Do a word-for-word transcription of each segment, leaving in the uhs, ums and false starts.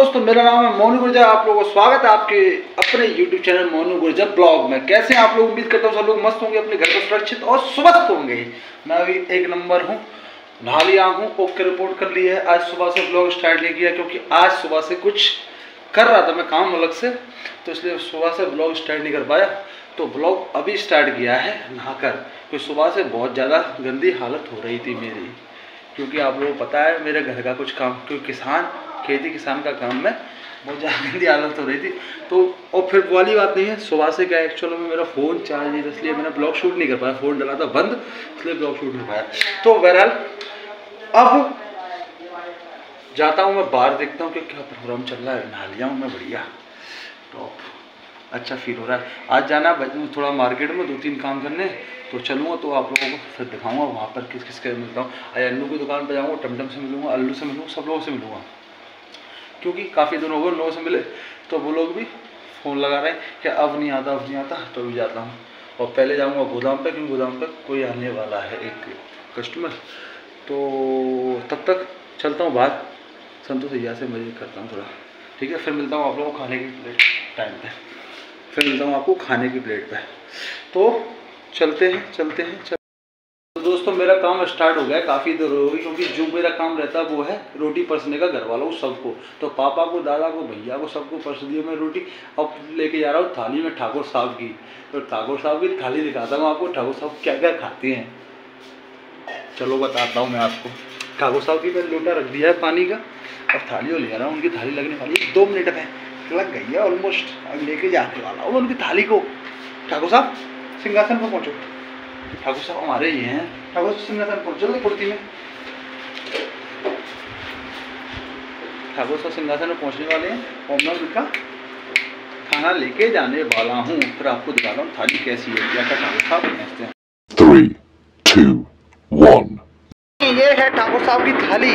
दोस्तों, मेरा नाम है मोनू गुर्जर। आप लोगों को स्वागत है आपके अपने YouTube channel Monu Gurjar blog में। कैसे हैं आप लोग? उम्मीद करता हूँ सब लोग मस्त होंगे, अपने घर पर सुरक्षित और स्वस्थ होंगे। मैं अभी एक नंबर हूँ, नहा लिया हूँ, ओके रिपोर्ट कर ली है। आज सुबह से ब्लॉग स्टार्ट नहीं किया क्योंकि आज सुबह से कुछ कर रहा था मैं काम अलग से, तो इसलिए सुबह से ब्लॉग स्टार्ट नहीं कर पाया। तो ब्लॉग अभी स्टार्ट किया है नहाकर, क्योंकि सुबह से बहुत ज़्यादा गंदी हालत हो रही थी मेरी, क्योंकि आप लोगों को पता है मेरे घर का कुछ काम, क्योंकि किसान खेती किसान का काम में बहुत ज़्यादा गंदी हालत हो रही थी। तो और फिर वाली बात नहीं है, सुबह से क्या एक्चुअली में मेरा फ़ोन चार्ज नहीं था, इसलिए मैंने ब्लॉग शूट नहीं कर पाया। फ़ोन डला था बंद, इसलिए ब्लॉग शूट नहीं पाया। तो बहरहाल अब जाता हूँ मैं बाहर, देखता हूँ कि क्या प्रोग्राम चल रहा है। नहा लिया हूँ मैं, बढ़िया टॉप, अच्छा फील हो रहा है। आज जाना थोड़ा मार्केट में, दो तीन काम करने, तो चलूँगा तो आप लोगों को फिर दिखाऊंगा वहाँ पर किस किस के मिलता हूँ। आज अल्लू की दुकान पर जाऊँगा, टमटम से मिलूँगा, अल्लू से मिलूँगा, सब लोगों से मिलूँगा, क्योंकि काफ़ी दिन हो गए लोगों से मिले। तो वो लोग भी फ़ोन लगा रहे हैं कि अब नहीं आता अब नहीं आता, तो भी जाता हूँ। और पहले जाऊँगा गोदाम पे, क्योंकि गोदाम पे कोई आने वाला है, एक कस्टमर। तो तब तक चलता हूँ बाहर, संतोष भैया से मजे करता हूँ थोड़ा, ठीक है। फिर मिलता हूँ आप लोगों को खाने की प्लेट टाइम पे, फिर मिलता हूँ आपको खाने की प्लेट पे। तो चलते हैं चलते हैं चल... तो दोस्तों, मेरा काम स्टार्ट हो गया, काफ़ी देर हो गई, क्योंकि जो मेरा काम रहता है वो है रोटी परसने का घर वालों को सबको। तो पापा को, दादा को, भैया को, सबको परस दिया मैं रोटी। अब लेके जा रहा हूँ थाली में ठाकुर साहब की। तो ठाकुर साहब की थाली दिखाता हूँ आपको, ठाकुर साहब क्या क्या खाते हैं, चलो बताता हूँ मैं आपको। ठाकुर साहब की मैंने लोटा रख दिया है पानी का, अब थाली ले रहा हूँ। उनकी थाली लगने वाली है, दो मिनट में लग गई है ऑलमोस्ट। अब लेके जाने वाला हूँ उनकी थाली को। ठाकुर साहब सिंहासन पर पहुँचो, ठाकुर साहब हमारे ये हैं। ठाकुर सिंहासन पर पहुँचो कुर्ती में। ठाकुर साहब सिंहासन में पहुँचने वाले हैं और मैं उनका खाना लेके जाने वाला हूँ। फिर आपको दिखाता हूँ थाली कैसी है, क्या क्या ठाकुर साहब पहुँचते हैं। Three two one. ये है ठाकुर साहब की थाली।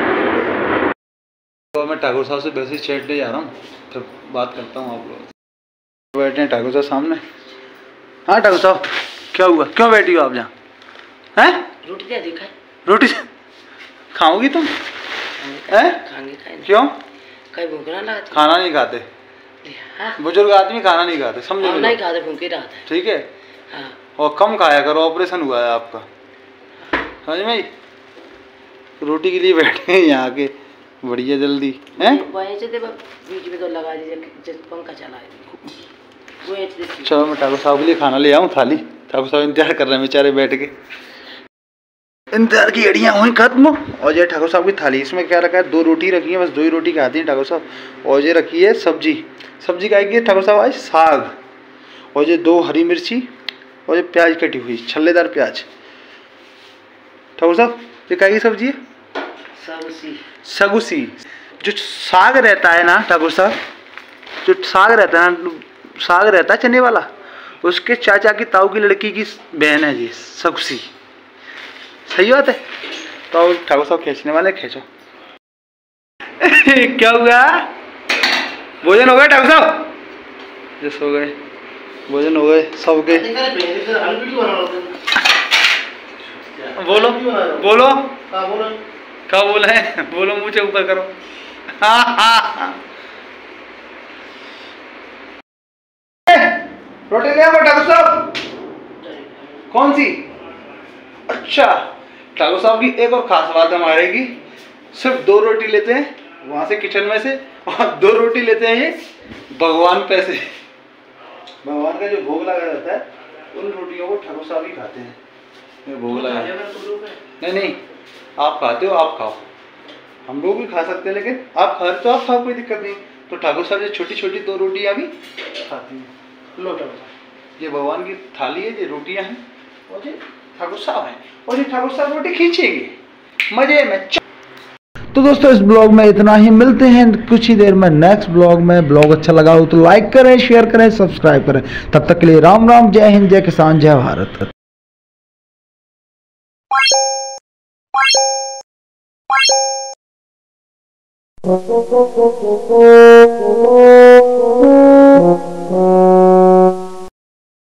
तो मैं ठाकुर साहब से वैसे चैटने जा रहा हूँ, फिर बात करता हूँ आप लोग। बैठे हैं ठाकुर साहब सामने। हाँ ठाकुर साहब, क्या हुआ, क्यों बैठी हो आप यहाँ? हैं? रोटी क्या दिखा? रोटी खाओगी तुम? हैं? क्यों? कहीं भूख ना लगा? खाना नहीं खाते, बुजुर्ग आदमी खाना नहीं खाते, समझो? नहीं खाते, भूखे रहते हैं। ठीक है। हाँ। और कम खाया करो, ऑपरेशन हुआ है आपका, समझ में? रोटी के लिए बैठे हैं यहाँ के, बढ़िया जल्दी हैं। बीच में तो लगा दीजिए, पंखा चला है। चलो मैं ठाकुर साहब के लिए खाना ले आऊँ थाली। ठाकुर साहब इंतजार कर रहे हैं बेचारे बैठ के, इंतजार की अड़ियाँ हुई खत्म। और ये ठाकुर साहब की थाली, इसमें क्या रखा है? दो रोटी रखी है, बस दो ही रोटी खाती हैं ठाकुर साहब। और ये रखी है सब्जी, सब्जी खाएगी ठाकुर साहब आज साग। और ये दो हरी मिर्ची और ये प्याज कटी हुई, छल्लेदार प्याज। ठाकुर साहब ये खाएगी सब्जी है सगुसी। सगुसी जो साग रहता है ना ठाकुर साहब, जो साग रहता है ना, साग रहता है चने वाला, उसके चाचा की ताऊ की लड़की की बहन है जी सगुसी। सही बात है। तो ठाकुर साहब खींचने वाले, खींचो। क्या हुआ? भोजन हो गया ठाकुर साहब? जस हो गए, भोजन हो गए सबके। बोलो बोलो क्या बोल है, बोलो, मुँह से ऊपर करो। हाँ हाँ रोटी ले आओ ठाकुर साहब। कौन सी? अच्छा, ठाकुर साहब की एक और खास बात हमारे की, सिर्फ दो रोटी लेते हैं वहां से किचन में से, और दो रोटी लेते हैं ये भगवान पे से। भगवान का जो भोग लगा रहता है उन रोटियों को ठाकुर साहब ही खाते हैं। ये भोग लगा नहीं नहीं, आप खाते हो आप खाओ, हम लोग भी खा सकते हैं, लेकिन आप खा रहे तो आप खाओ, कोई दिक्कत नहीं। तो ठाकुर साहब ये छोटी छोटी दो रोटियां भी खाती हैं। लो ठाकुर साहब, ये भगवान की थाली है, ये रोटियां हैं, और ये ठाकुर साहब हैं, और ये ठाकुर साहब रोटी खींचेंगे मजे में। तो दोस्तों, इस ब्लॉग में इतना ही, मिलते हैं कुछ ही देर में नेक्स्ट ब्लॉग में। ब्लॉग अच्छा लगा हो तो लाइक करें, शेयर करें, सब्सक्राइब करें। तब तक के लिए राम राम, जय हिंद, जय किसान, जय भारत। Oh